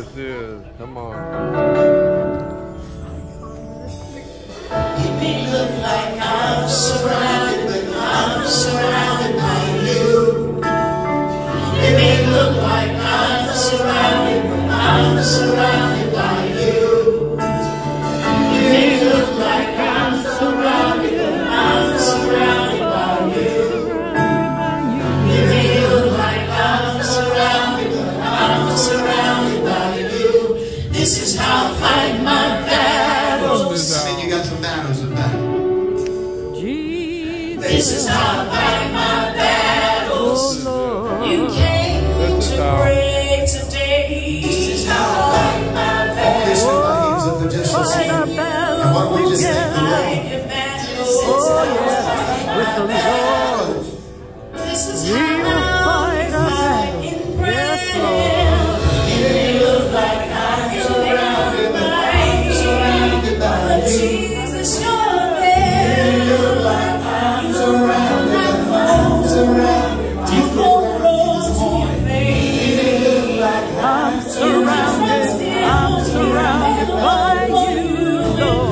this is. Come on. It may look like I'm surrounded, but I'm surrounded by you. It may look like I'm surrounded, but I'm surrounded by you. It may look like I'm surrounded, but I'm surrounded by you. It may look like I'm surrounded, but I'm surrounded by you. This is how I fight my battles. I mean, you got some battles to battle. This is how I fight my battles. You came to pray today. This is how I fight my battles. Of the just and what we just said. With the Lord, this is how I fight in prayer. It may look like I'm surrounded by Jesus, you're there. It may look like I'm surrounded by you. Hold on to your faith. It may look like I'm surrounded by you, Lord.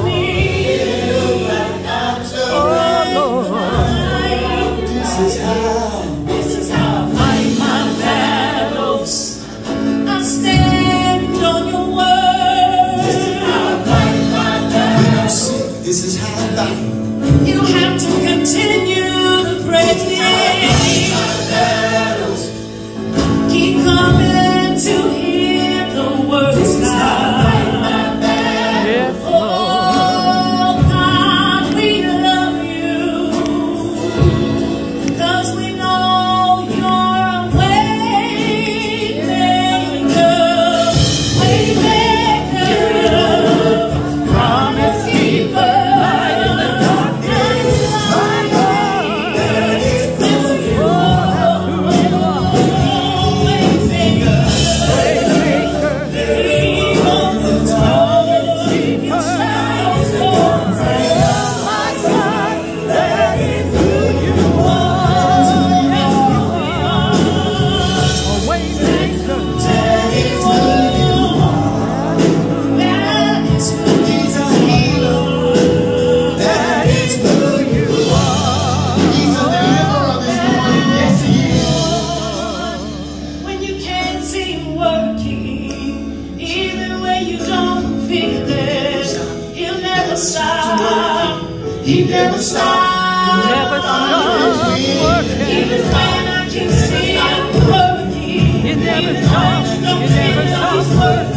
This is how I fight my battles. I stand on your word. This is how I fight my battles. This is how I fight. You have to continue to pray. Keep coming to hear the words now. He never stops working. Even when I can see him working, he never stops working.